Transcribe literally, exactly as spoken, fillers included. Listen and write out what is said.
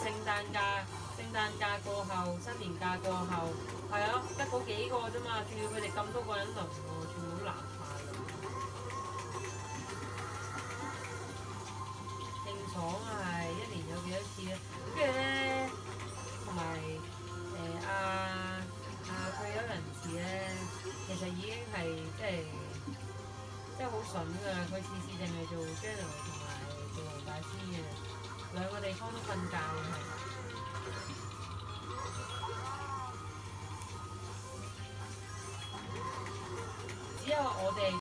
聖誕假、聖誕假過後、新年假過後，係啊，得嗰幾個啫嘛，仲要佢哋咁多個人輪喎，全部都男派㗎。正爽啊係一年有幾多次咧？跟住咧，同埋誒阿阿退休人士咧，其實已經係即係即係好筍㗎，佢次次淨係做 general 同埋做黃大仙嘅，兩個地方都瞓覺嘅係。只有我哋。